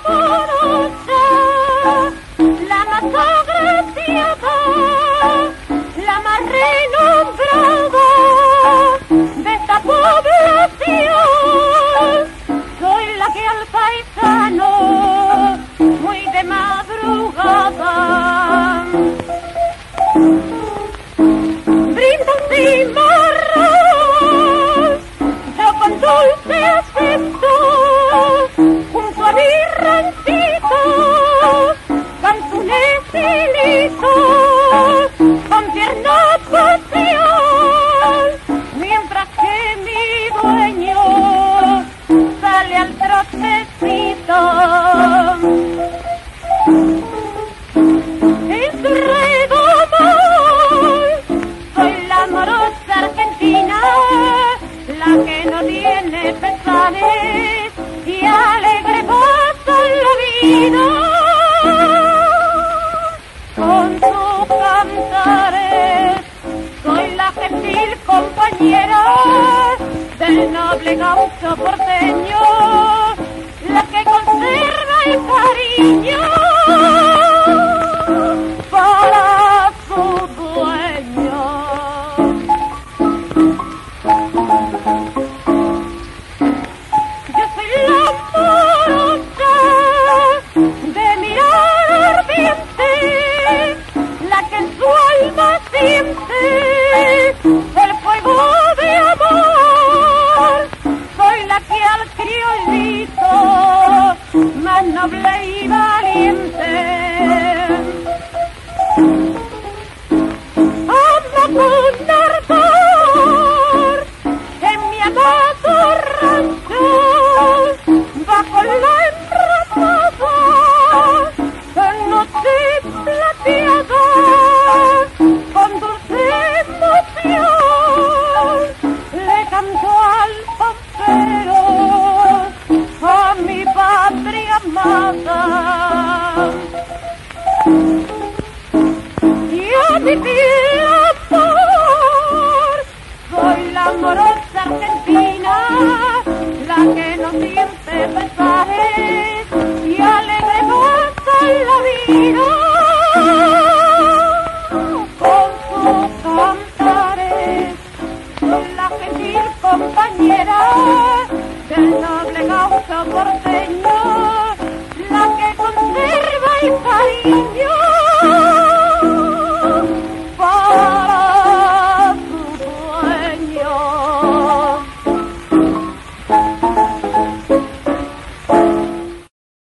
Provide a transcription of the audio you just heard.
morocha, la más agraciada, la más renombrada de esta población. Soy la que al paisano, muy de madrugada, brinda un cimarrón, yo con dulce afecto, junto a mi rancito, canzones y lisos, con tierna pasión, mientras que mi dueño sale al trotecito. En su redomón soy la morocha argentina, la que no tiene pesares y alegre pasa la vida. Con sus cantares soy la gentil compañera del noble gaucho porteño.